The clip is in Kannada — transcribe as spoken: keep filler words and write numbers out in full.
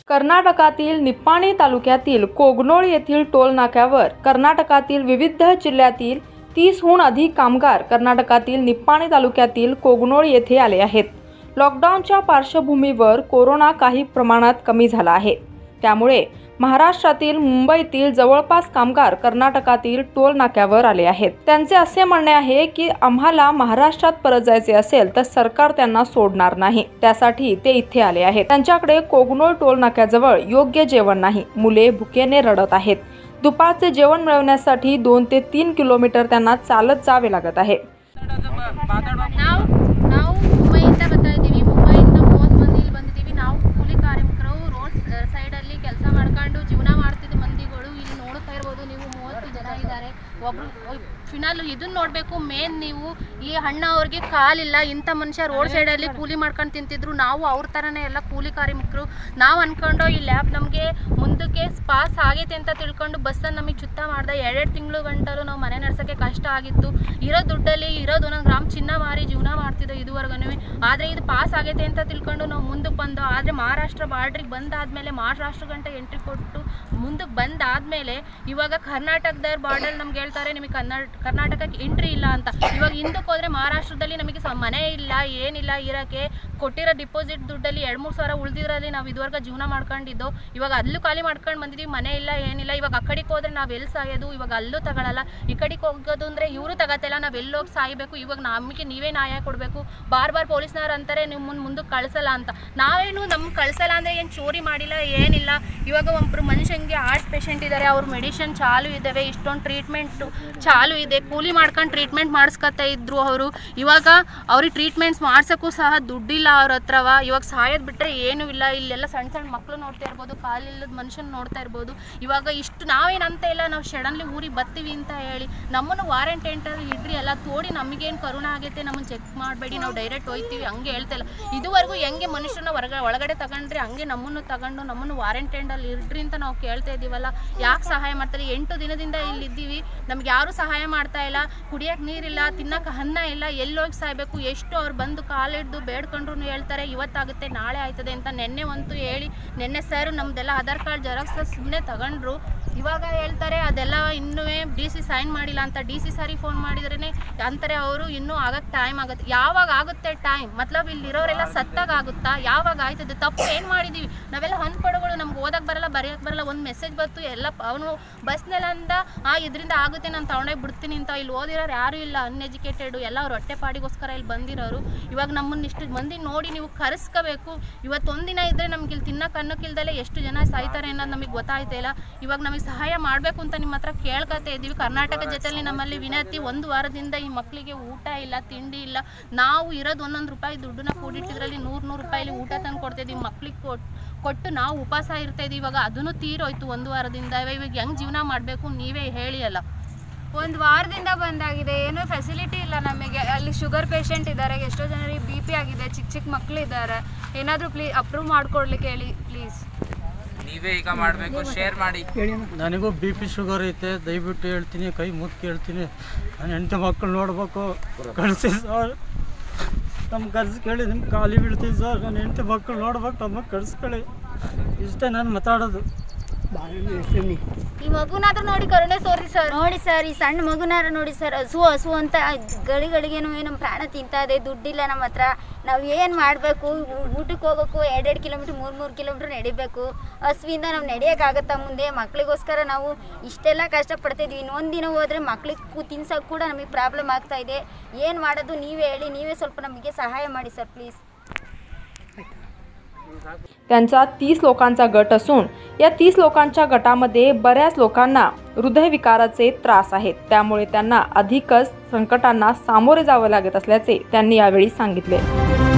कर्नाटकातील निप्पाणी तालुक्यातील कोगनोळ येथील टोल नाक्यावर कर्नाटकातील विविध जिल्ह्यातील तीसहून अधिक कामगार कर्नाटकातील निप्पाणी तालुक्यातील कोगनोळ येथे आले आहेत। लॉकडाऊनच्या पार्श्वभूमीवर कोरोना काही प्रमाणात कमी झाला आहे, त्यामुळे महाराष्ट्रातील मुंबईतील जवळपास कामगार कर्नाटकातील टोल नाक्यावर आले आहेत। त्यांचे असे म्हणणे आहे की आम्हाला महाराष्ट्रात परत जायचे असेल तर सरकार त्यांना सोडणार नाही, त्यासाठी ते इथे आले आहेत। त्यांच्याकडे कोगनोळ टोल नाक्याजवळ योग्य जेवण नाही, मुले भुकेने रडत आहेत। दुपारचे जेवण मिळवण्यासाठी दोन ते तीन किलोमीटर त्यांना चालत जावे लागत आहे। ಫಿನಾಲ್ ಇದನ್ನ ನೋಡಬೇಕು। ಮೇನ್ ನೀವು ಈ ಅಣ್ಣ ಅವ್ರಿಗೆ ಕಾಲಿಲ್ಲ, ಇಂಥ ಮನುಷ್ಯ ರೋಡ್ ಸೈಡಲ್ಲಿ ಕೂಲಿ ಮಾಡ್ಕೊಂಡು ತಿಂತಿದ್ರು, ನಾವು ಅವ್ರ ಥರನೇ ಎಲ್ಲ ಕೂಲಿ ಕಾರ್ಮಿಕರು। ನಾವು ಅನ್ಕೊಂಡು ಈ ಲ್ಯಾಬ್ ನಮಗೆ ಮುಂದಕ್ಕೆ ಪಾಸ್ ಆಗೈತೆ ಅಂತ ತಿಳ್ಕೊಂಡು ಬಸ್ಸನ್ನು ನಮಗೆ ಚುತ್ತ ಮಾಡ್ದೆ। ಎರಡೆರಡು ತಿಂಗಳು ಗಂಟಲು ನಾವು ಮನೆ ನಡೆಸೋಕ್ಕೆ ಕಷ್ಟ ಆಗಿತ್ತು। ಇರೋ ದುಡ್ಡಲ್ಲಿ ಇರೋದು ಒಂದೊಂದು ಗ್ರಾಮ್ ಚಿನ್ನ ಮಾರಿ ಜೀವನ ಮಾಡ್ತಿದ್ದೋ ಇದುವರೆಗೂ। ಆದರೆ ಇದು ಪಾಸ್ ಆಗೈತೆ ಅಂತ ತಿಳ್ಕೊಂಡು ನಾವು ಮುಂದಕ್ಕೆ ಬಂದೋ। ಆದರೆ ಮಹಾರಾಷ್ಟ್ರ ಬಾರ್ಡ್ರಿಗೆ ಬಂದಾದಮೇಲೆ ಮಹಾರಾಷ್ಟ್ರ ಗಂಟೆ ಎಂಟ್ರಿ ಕೊಟ್ಟು ಮುಂದಕ್ಕೆ ಬಂದಾದಮೇಲೆ ಇವಾಗ ಕರ್ನಾಟಕದ ಬಾರ್ಡರ್ ನಮ್ಗೆ ಹೇಳ್ತಾರೆ ನಿಮಗೆ ಕನ್ನಡ ಕರ್ನಾಟಕಕ್ಕೆ ಎಂಟ್ರಿ ಇಲ್ಲ ಅಂತ। ಇವಾಗ ಹಿಂದಕ್ಕೆ ಹೋದರೆ ಮಹಾರಾಷ್ಟ್ರದಲ್ಲಿ ನಮಗೆ ಮನೆ ಇಲ್ಲ, ಏನಿಲ್ಲ, ಇರೋಕ್ಕೆ ಕೊಟ್ಟಿರೋ ಡಿಪಾಸಿಟ್ ದುಡ್ಡಲ್ಲಿ ಎರಡು ಮೂರು ಸಾವಿರ ಉಳಿದಿರೋಲ್ಲಿ ನಾವು ಇದುವರೆಗೂ ಜೀವನ ಮಾಡ್ಕೊಂಡಿದ್ದು। ಇವಾಗ ಅಲ್ಲೂ ಖಾಲಿ ಮಾಡ್ಕೊಂಡು ಬಂದಿದ್ದೀವಿ, ಮನೆ ಇಲ್ಲ, ಏನಿಲ್ಲ। ಇವಾಗ ಆ ಕಡೆಗೆ ಹೋದರೆ ನಾವು ಎಲ್ಲಿ ಸಾಯೋದು? ಇವಾಗ ಅಲ್ಲೂ ತಗೊಳ್ಳಲ್ಲ। ಈ ಕಡೆಗೆ ಹೋಗೋದು ಅಂದರೆ ಇವರು ತಗೋತಿಲ್ಲ, ನಾವು ಎಲ್ಲಿ ಹೋಗಿ ಸಾಯಬೇಕು? ಇವಾಗ ನಮಗೆ ನೀವೇ ನ್ಯಾಯ ಕೊಡಬೇಕು। ಬಾರ್ ಬಾರ್ ಪೊಲೀಸ್ನವ್ರು ಅಂತಾರೆ ನಿಮ್ಮನ್ನು ಮುಂದಕ್ಕೆ ಕಳಿಸಲ್ಲ ಅಂತ। ನಾವೇನು ನಮ್ಗೆ ಕಳಿಸಲ್ಲ ಅಂದರೆ ಏನು ಚೋರಿ ಮಾಡಿಲ್ಲ, ಏನಿಲ್ಲ। ಇವಾಗ ಒಬ್ಬರು ಮನುಷ್ಯನಿಗೆ ಹಾರ್ಟ್ ಪೇಷಂಟ್ ಇದ್ದಾರೆ, ಅವ್ರ ಮೆಡಿಸಿನ್ ಚಾಲು ಇದ್ದಾವೆ, ಇಷ್ಟೊಂದು ಟ್ರೀಟ್ಮೆಂಟು ಚಾಲು ಇದೆ, ಕೂಲಿ ಮಾಡ್ಕೊಂಡು ಟ್ರೀಟ್ಮೆಂಟ್ ಮಾಡಿಸ್ಕೊತಾ ಇದ್ರು ಅವರು। ಇವಾಗ ಅವ್ರಿಗೆ ಟ್ರೀಟ್ಮೆಂಟ್ಸ್ ಮಾಡ್ಸೋಕ್ಕೂ ಸಹ ದುಡ್ಡಿಲ್ಲ ಅವ್ರ ಹತ್ರವ। ಇವಾಗ ಸಾಯೋದು ಬಿಟ್ಟರೆ ಏನೂ ಇಲ್ಲ। ಇಲ್ಲೆಲ್ಲ ಸಣ್ಣ ಸಣ್ಣ ಮಕ್ಕಳು ನೋಡ್ತಾ ಇರ್ಬೋದು, ಕಾಲಿಲ್ಲದ ಮನುಷ್ಯನ ನೋಡ್ತಾ ಇರ್ಬೋದು। ಇವಾಗ ಇಷ್ಟು ನಾವೇನಂತ ಇಲ್ಲ, ನಾವು ಸಡನ್ಲಿ ಊರಿಗೆ ಬರ್ತೀವಿ ಅಂತ ಹೇಳಿ ನಮ್ಮನ್ನು ವಾರಂಟೆಂಟಲ್ಲಿ ಇಡ್ರಿ, ಎಲ್ಲ ತೋಡಿ ನಮಗೇನು ಕರೋನಾ ಆಗೈತೆ ನಮ್ಮನ್ನು ಚೆಕ್ ಮಾಡಬೇಡಿ, ನಾವು ಡೈರೆಕ್ಟ್ ಹೋಗ್ತೀವಿ ಹಂಗೆ ಹೇಳ್ತಾ ಇಲ್ಲ। ಇದುವರೆಗೂ ಹೆಂಗೆ ಮನುಷ್ಯನ ಹೊರಗಡೆ ಒಳಗಡೆ ತಗೊಂಡ್ರಿ ಹಂಗೆ ನಮ್ಮನ್ನು ತಗೊಂಡು ನಮ್ಮನ್ನು ವಾರಂಟೆಂಟಲ್ಲಿ ಇಡ್ರಿ ಅಂತ ನಾವು ಕೇಳ್ತಾ ಇದ್ದೀವಲ್ಲ, ಯಾಕೆ ಸಹಾಯ ಮಾಡ್ತಾರೆ? ಎಂಟು ದಿನದಿಂದ ಇಲ್ಲಿದ್ದೀವಿ, ನಮ್ಗೆ ಯಾರೂ ಸಹಾಯ ಮಾಡ್ತಾ ಇಲ್ಲ। ಕುಡಿಯೋಕೆ ನೀರಿಲ್ಲ, ತಿನ್ನೋಕೆ ಅನ್ನ ಇಲ್ಲ, ಎಲ್ಲೋಗಿ ಸಾಯಬೇಕು? ಎಷ್ಟು ಅವ್ರು ಬಂದು ಕಾಲಿಡ್ದು ಬೇಡ್ಕೊಂಡ್ರು ಹೇಳ್ತಾರೆ ಇವತ್ತಾಗುತ್ತೆ ನಾಳೆ ಆಯ್ತದೆ ಅಂತ। ನೆನ್ನೆ ಅಂತೂ ಹೇಳಿ ನೆನ್ನೆ ಸರ್ ನಮ್ದೆಲ್ಲ ಆಧಾರ್ ಕಾರ್ಡ್ ಜೆರಾಕ್ಸ್ ಸುಮ್ಮನೆ ತಗೊಂಡ್ರು, ಇವಾಗ ಹೇಳ್ತಾರೆ ಅದೆಲ್ಲ ಇನ್ನೂ ಡಿ ಸಿ ಸೈನ್ ಮಾಡಿಲ್ಲ ಅಂತ। ಡಿ ಸಿ ಸಾರಿ ಫೋನ್ ಮಾಡಿದ್ರೇ ಅಂತಾರೆ ಅವರು ಇನ್ನೂ ಆಗಕ್ಕೆ ಟೈಮ್ ಆಗುತ್ತೆ। ಯಾವಾಗ ಆಗುತ್ತೆ ಟೈಮ್? ಮತ್ಲಬ್ ಇಲ್ಲಿರೋರೆಲ್ಲ ಸತ್ತಾಗ ಆಗುತ್ತಾ? ಯಾವಾಗ ಆಯ್ತದೆ? ತಪ್ಪು ಏನು ಮಾಡಿದ್ದೀವಿ ನಾವೆಲ್ಲ? ಅನ್ಪಡುಗಳು ನಮ್ಗೆ ಓದಕ್ಕೆ ಬರಲ್ಲ, ಬರೆಯೋಕ್ಕೆ ಬರಲ್ಲ, ಒಂದು ಮೆಸೇಜ್ ಬಂತು ಎಲ್ಲ ಅವನು ಬಸ್ನೆಲ್ಲಂದ ಆ ಇದರಿಂದ ಆಗುತ್ತೆ ನಾನು ತೊಗೊಂಡೋಗಿ ಬಿಡ್ತೀನಿ ಅಂತ। ಇಲ್ಲಿ ಓದಿರೋರು ಯಾರೂ ಇಲ್ಲ, ಅನ್ಎಜುಕೇಟೆಡು ಎಲ್ಲ ಅವ್ರು ಹೊಟ್ಟೆಪಾಡಿಗೋಸ್ಕರ ಇಲ್ಲಿ ಬಂದಿರೋರು। ಇವಾಗ ನಮ್ಮನ್ನು ಇಷ್ಟು ಮಂದಿ ನೋಡಿ ನೀವು ಕರೆಸ್ಕೋಬೇಕು। ಇವತ್ತೊಂದಿನ ಇದ್ದರೆ ನಮ್ಗೆ ಇಲ್ಲಿ ತಿನ್ನೋಕೆ ಅನ್ನೋಕ್ಕಿಲ್ದಲೇ ಎಷ್ಟು ಜನ ಸಾಯ್ತಾರೆ ಅನ್ನೋದು ನಮಗೆ ಗೊತ್ತಾಯ್ತಾ ಇಲ್ಲ। ಇವಾಗ ನಮಗೆ ಸಹಾಯ ಮಾಡಬೇಕು ಅಂತ ನಿಮ್ಮ ಹತ್ರ ಕೇಳ್ಕೊತಾ ಇದ್ದೀವಿ। ಕರ್ನಾಟಕ ಜೊತೆಯಲ್ಲಿ ನಮ್ಮಲ್ಲಿ ವಿನಂತಿ, ಒಂದು ವಾರದಿಂದ ಈ ಮಕ್ಕಳಿಗೆ ಊಟ ಇಲ್ಲ, ತಿಂಡಿ ಇಲ್ಲ। ನಾವು ಇರೋದು ಒಂದೊಂದು ರೂಪಾಯಿ ದುಡ್ಡನ್ನ ಕೂಡಿಟ್ಟಿದ್ರಲ್ಲಿ ನೂರು ನೂರು ರೂಪಾಯಿಲಿ ಊಟ ತಂದು ಕೊಡ್ತಾಯಿದ್ದೀವಿ ಮಕ್ಳಿಗೆ ಕೊಟ್ಟು ಕೊಟ್ಟು ನಾವು ಉಪವಾಸ ಇರ್ತಾಯಿದ್ದೀವಿ। ಇವಾಗ ಅದನ್ನು ತೀರೋಯ್ತು ಒಂದು ವಾರದಿಂದ। ಇವಾಗ ಹೆಂಗೆ ಜೀವನ ಮಾಡಬೇಕು ನೀವೇ ಹೇಳಿ ಅಲ್ಲ। ಒಂದು ವಾರದಿಂದ ಬಂದಾಗಿದೆ, ಏನೂ ಫೆಸಿಲಿಟಿ ಇಲ್ಲ ನಮಗೆ। ಅಲ್ಲಿ ಶುಗರ್ ಪೇಷಂಟ್ ಇದ್ದಾರೆ, ಎಷ್ಟೋ ಜನರಿಗೆ ಬಿ ಪಿ ಆಗಿದೆ, ಚಿಕ್ಕ ಚಿಕ್ಕ ಮಕ್ಕಳು ಇದ್ದಾರೆ, ಏನಾದರೂ ಪ್ಲೀಸ್ ಅಪ್ರೂವ್ ಮಾಡ್ಕೊಡ್ಲಿಕ್ಕೆ ಹೇಳಿ ಪ್ಲೀಸ್। ನೀವೇ ಈಗ ಮಾಡಬೇಕು, ಶೇರ್ ಮಾಡಿ। ನನಗೂ ಬಿ ಪಿ ಶುಗರ್ ಐತೆ, ದಯವಿಟ್ಟು ಹೇಳ್ತೀನಿ, ಕೈ ಮುದ್ದು ಕೇಳ್ತೀನಿ, ನಾನು ಹೆಂಡತಿ ಮಕ್ಕಳು ನೋಡಬೇಕು, ಕಳಿಸಿ ಸರ್, ನಮ್ಮ ಕರ್ಸು ಕೇಳಿ ನಿಮ್ಗೆ ಖಾಲಿ ಬೀಳ್ತೀವಿ ಸರ್, ನಾನು ಹೆಂಡತಿ ಮಕ್ಕಳು ನೋಡ್ಬೇಕು, ನಮಗೆ ಕಳಿಸ್ಕೊಳ್ಳಿ, ಇಷ್ಟೇ ನಾನು ಮಾತಾಡೋದು। ಈ ಮಗುನಾದ್ರೂ ನೋಡಿ ಕರುಣೆ ತೋರಿ ಸರ್, ನೋಡಿ ಸರ್, ಈ ಸಣ್ಣ ಮಗುನಾದ್ರೂ ನೋಡಿ ಸರ್, ಹಸು ಹಸು ಅಂತ ಗಳಿಗಳಿಗೇನು ನಮ್ಮ ಪ್ರಾಣ ತಿಂತಾ ಇದೆ, ದುಡ್ಡಿಲ್ಲ ನಮ್ಮ ಹತ್ರ, ನಾವು ಏನು ಮಾಡಬೇಕು? ಊಟಕ್ಕೆ ಹೋಗೋಕ್ಕೂ ಎರಡೆರಡು ಕಿಲೋಮೀಟ್ರ್ ಮೂರು ಮೂರು ಕಿಲೋಮೀಟ್ರ್ ನಡಿಬೇಕು, ಹಸುವಿಂದ ನಾವು ನಡೆಯೋಕ್ಕಾಗತ್ತಾ ಮುಂದೆ? ಮಕ್ಕಳಿಗೋಸ್ಕರ ನಾವು ಇಷ್ಟೆಲ್ಲ ಕಷ್ಟಪಡ್ತಾಯಿದ್ವಿ, ಇನ್ನೊಂದು ದಿನ ಹೋದರೆ मಕ್ಕಳಿಗೆ ತಿನ್ಸೋಕೆ ಕೂಡ ನಮಗೆ ಪ್ರಾಬ್ಲಮ್ ಆಗ್ತಾ ಇದೆ। ಏನು ಮಾಡೋದು ನೀವೇ ಹೇಳಿ, ನೀವೇ ಸ್ವಲ್ಪ ನಮಗೆ सहाय ಮಾಡಿ सर प्लीज। त्यांचा तीस लोकांचा गट असून या तीस लोकांच्या गटामध्ये बऱ्याच लोकांना हृदयविकाराचे त्रास आहेत, त्यामुळे त्यांना अधिकच संकटांना सामोरे जावे लागत असल्याचे त्यांनी यावेळी सांगितले।